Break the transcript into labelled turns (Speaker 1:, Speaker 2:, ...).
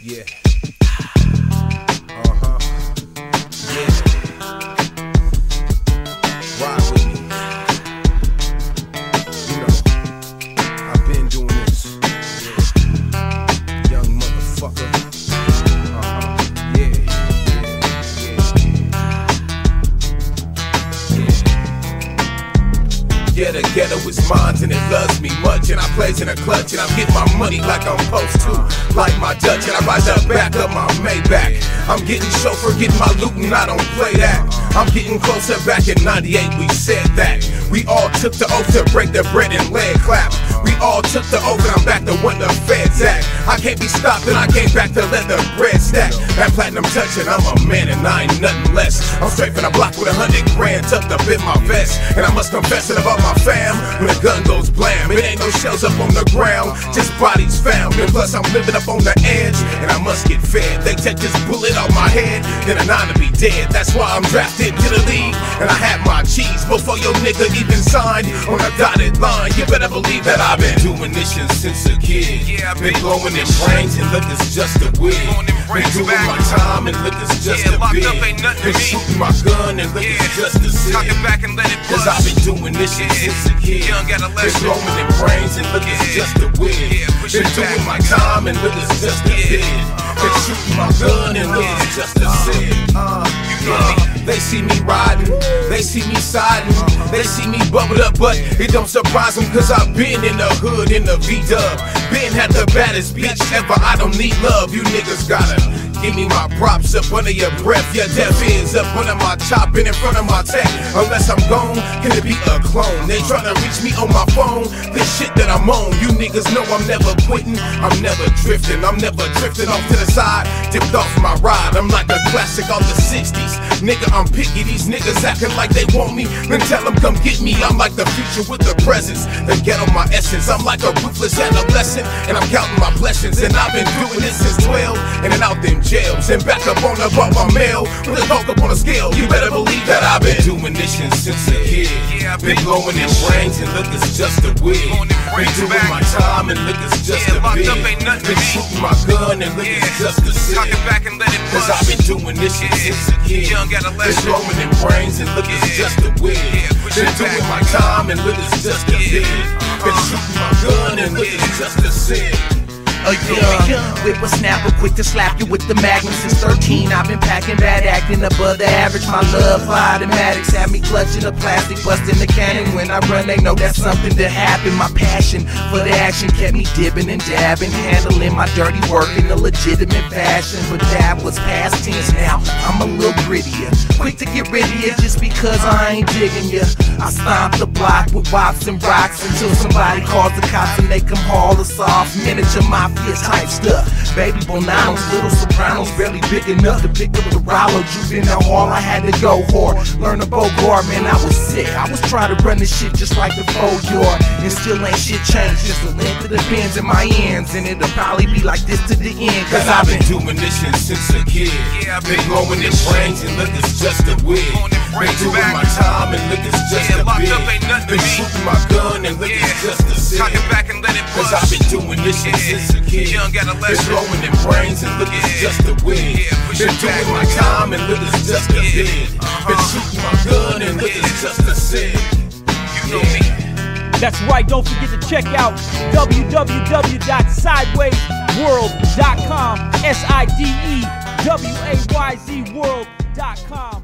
Speaker 1: Yeah. Uh-huh. Yeah. Ride with me. You know, I've been doing this. Yeah. Young motherfucker. Uh-huh. Yeah. Yeah, the ghetto is mine and it loves me much, and I plays in a clutch and I get my money like I'm supposed to, like my Dutch, and I rise up back up my Maybach. I'm getting chauffeur, getting my loot and I don't play that. I'm getting closer. Back in '98 we said that we all took the oath to break the bread and leg clap. We all took the oath and I'm back to when the feds act. I can't be stopped and I came back to let the bread stack. That platinum touching, I'm a man and I ain't nothing less. I'm straight from the block with 100 grand tucked up in my vest, and I must confess it about my fam. When the gun goes blam, it ain't no shells up on the ground, just bodies found. And plus I'm living up on the edge, and I must get fed. They take this bullet off my head, then a 9 to be dead. That's why I'm drafted to the league, and I had my cheese before your nigga even signed on a dotted line. You better believe that I've been doing this shit since a kid. Yeah, I've been blowing in brains and look, it's just a wig. Been doing my time and look, it's just a bid. Been shooting my gun and look, it's just a sin. Cause I've been doing this shit since a kid. Been blowing in brains and look, it's just a wig. Been doing my time and look, it's just a bid. Been shooting my gun and look, it's just a sin. They see me riding, they see me siding, they see me bubbled up, but it don't surprise them, cause I've been in the hood in the V-dub. Been had the baddest bitch ever, I don't need love, you niggas gotta give me my props up under your breath. Your death is up under my chop and in front of my tech. Unless I'm gone, can it be a clone? They tryna reach me on my phone, this shit that I'm on. You niggas know I'm never quitting, I'm never drifting. I'm never drifting off to the side, dipped off my ride. I'm like a classic of the 60s. Nigga, I'm picky, these niggas acting like they want me, then tell them come get me. I'm like the future with the presence, the ghetto my essence. I'm like a ruthless adolescent, and I'm counting my blessings. And I've been doing this since 12, and then out them jails, and back up on the bought my mail, with a talk up on a scale. You better believe that I've been doing this shit since a kid. Been blowing in brains and look, it's just a wig. Been doing my time and look, it's just a bid. Been shooting my gun and look, it's just a sin. Cause I've been doing this shit since a kid. Been blowing in brains and look, it's just a wig. Been doing my time and look, it's just a bid. Been shooting my gun and look, it's just a sin.
Speaker 2: Whip a snapper, quick to slap you with the Magnum. Since 13, I've been packing bad, acting above the average. My love for automatics had me clutching the plastic, busting the cannon. When I run, they know that's something to happen. My passion for the action kept me dipping and dabbing, handling my dirty work in a legitimate fashion. But that was past tense, now I'm a little grittier, quick to get rid of you just because I ain't digging you. I stomp the block with wops and rocks until somebody calls the cops and they come haul us off. Miniature mafia type stuff, baby bonanos, little sopranos, barely big enough to pick up the Rollo. Juvenile hall, I had to go hard, learn a Bogart, man, I was sick. I was trying to run this shit just like the 4-yard, and still ain't shit changed, just the length of the pins in my ends, and it'll probably be like this to the end.
Speaker 1: Cause I've been doing this shit since a kid. Been blowing in brains and look, it's just a wig. Been doing my time and look, it's just a bid. Been shooting my gun and look, it's just a sin. Cause I've been doing this shit since a kid. Been blowing in brains and look, it's just a wig. Been doing my time and look, it's just a bid. Been shooting my gun and look, it's just a sin. You know me.
Speaker 3: That's right, don't forget to check out www.sidewayzworld.com, SIDEWAYZ world.com.